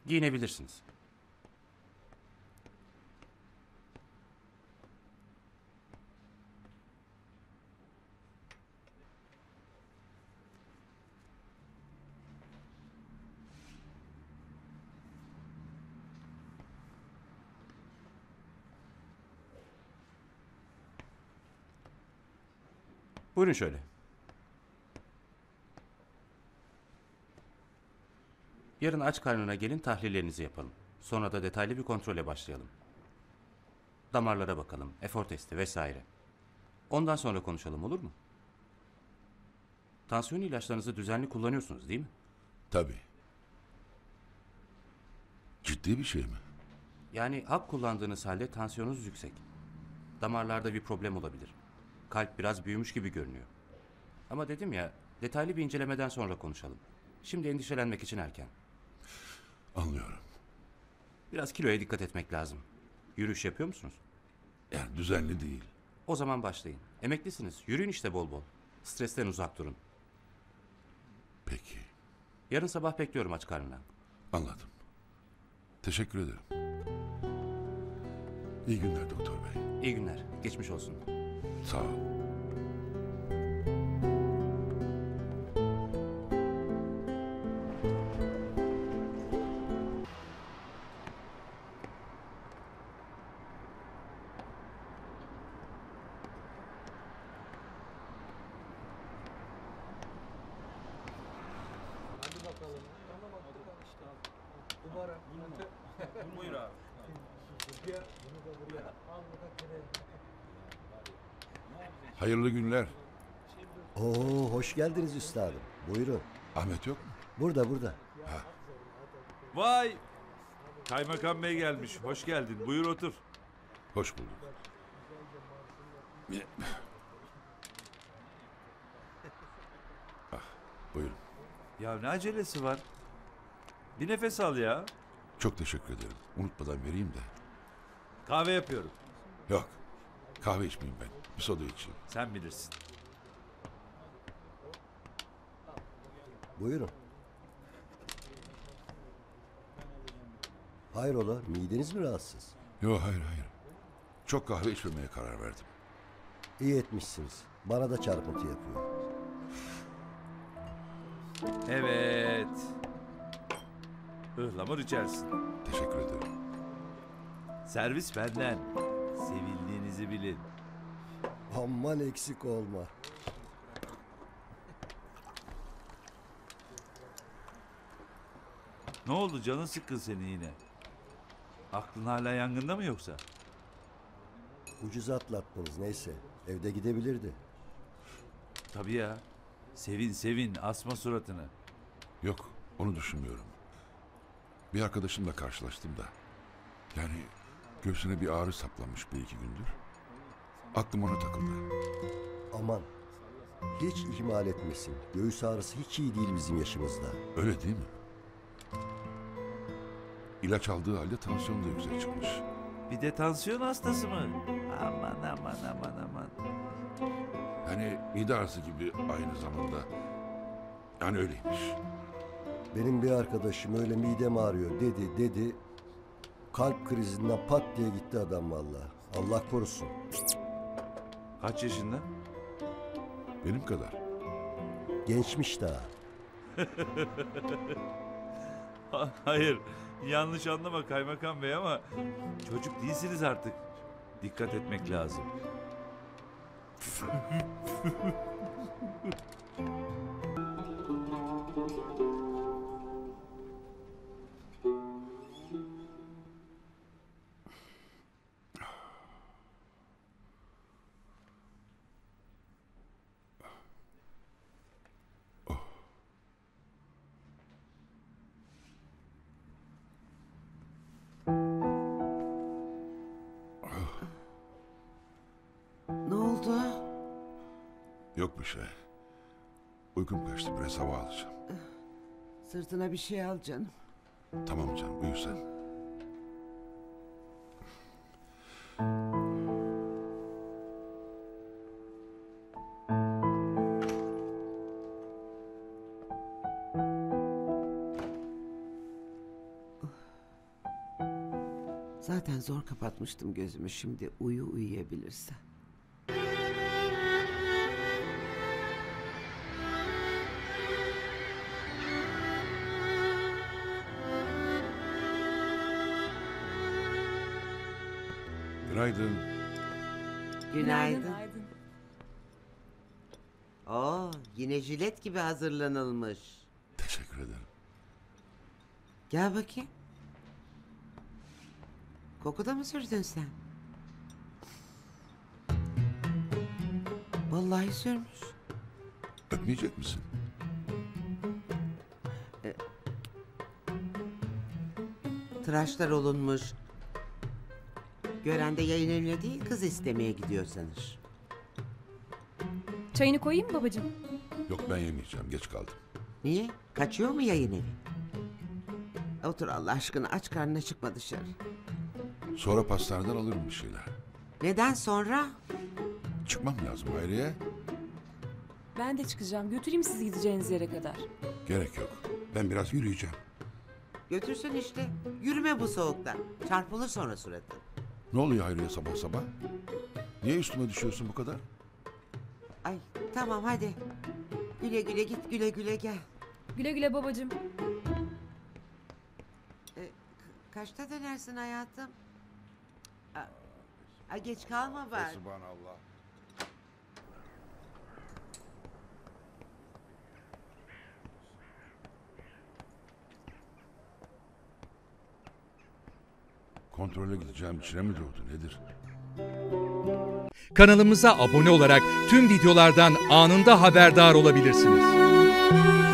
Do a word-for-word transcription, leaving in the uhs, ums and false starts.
Giyinebilirsiniz. Buyurun şöyle. Yarın aç karnına gelin, tahlillerinizi yapalım. Sonra da detaylı bir kontrole başlayalım. Damarlara bakalım, efor testi vesaire. Ondan sonra konuşalım, olur mu? Tansiyon ilaçlarınızı düzenli kullanıyorsunuz değil mi? Tabii. Ciddi bir şey mi? Yani hap kullandığınız halde tansiyonunuz yüksek. Damarlarda bir problem olabilir. Kalp biraz büyümüş gibi görünüyor. Ama dedim ya, detaylı bir incelemeden sonra konuşalım. Şimdi endişelenmek için erken. Anlıyorum. Biraz kiloya dikkat etmek lazım. Yürüyüş yapıyor musunuz? Yani düzenli değil. O zaman başlayın. Emeklisiniz. Yürüyün işte bol bol. Stresten uzak durun. Peki. Yarın sabah bekliyorum aç karnına. Anladım. Teşekkür ederim. İyi günler doktor bey. İyi günler. Geçmiş olsun. Sağ ol. Buyur abi. Hayırlı günler. Oo, hoş geldiniz üstadım. Buyurun. Ahmet yok mu? Burada burada. Vay! Kaymakam Bey gelmiş. Hoş geldin. Buyur otur. Hoş bulduk. Ah, buyurun. Ya ne acelesi var? Bir nefes al ya. Çok teşekkür ederim. Unutmadan vereyim de. Kahve yapıyorum. Yok. Kahve içmeyeyim ben. Bir soda içeyim. Sen bilirsin. Buyurun. Hayrola, mideniz mi rahatsız? Yok hayır hayır. Çok kahve içmemeye karar verdim. İyi etmişsiniz. Bana da çarpıntı yapıyor. Evet. Ihlamur içersin. Teşekkür ederim. Servis benden. Sevildiğinizi bilin. Aman eksik olma. Ne oldu, canın sıkkın senin yine? Aklın hala yangında mı yoksa? Ucuz atlattınız neyse. Evde gidebilirdi. Tabii ya. Sevin sevin, asma suratını. Yok onu düşünmüyorum. Bir arkadaşımla karşılaştım da. Yani göğsüne bir ağrı saplanmış bir iki gündür. Aklım ona takıldı. Aman. Hiç ihmal etmesin. Göğüs ağrısı hiç iyi değil bizim yaşımızda. Öyle değil mi? İlaç aldığı halde tansiyon da yüksek çıkmış. Bir de tansiyon hastası mı? Aman aman aman aman. Yani mide ağrısı gibi aynı zamanda. Yani öyleymiş. Benim bir arkadaşım öyle midem ağrıyor dedi dedi. Kalp krizinden pat diye gitti adam vallahi. Allah korusun. Kaç yaşında? Benim kadar. Gençmiş daha. Ha- Hayır, yanlış anlama Kaymakam Bey ama çocuk değilsiniz artık. Dikkat etmek lazım. Ne oldu? Yok bir şey. Uykum kaçtı, biraz hava alacağım. Sırtına bir şey al canım. Tamam canım, uyu sen. Zaten zor kapatmıştım gözümü. Şimdi uyu uyuyabilirsen. Günaydın. Günaydın. Oo, yine jilet gibi hazırlanılmış. Teşekkür ederim. Gel bakayım. Koku da mı sürdün sen? Vallahi sürmüş. Öpmeyecek misin? Tıraşlar olunmuş. Gören de yayın evine değil kız istemeye gidiyor sanır. Çayını koyayım mı babacığım? Yok, ben yemeyeceğim. Geç kaldım. Niye? Kaçıyor mu yayın evi? Otur Allah aşkına, aç karnına, çıkma dışarı. Sonra pastaneden alırım bir şeyler. Neden sonra? Çıkmam lazım Hayriye. Ben de çıkacağım. Götüreyim sizi gideceğiniz yere kadar. Gerek yok. Ben biraz yürüyeceğim. Götürsün işte. Yürüme bu soğukta. Çarpılır sonra suratın. Ne oluyor Hayriye sabah sabah? Niye üstüme düşüyorsun bu kadar? Ay tamam hadi. Güle güle git, güle güle gel. Güle güle babacığım. Ee, k- kaçta dönersin hayatım? Aa, ay geç kalma bak. Subhanallah. Kontrole gideceğim, içine mi doğdu nedir? Kanalımıza abone olarak tüm videolardan anında haberdar olabilirsiniz.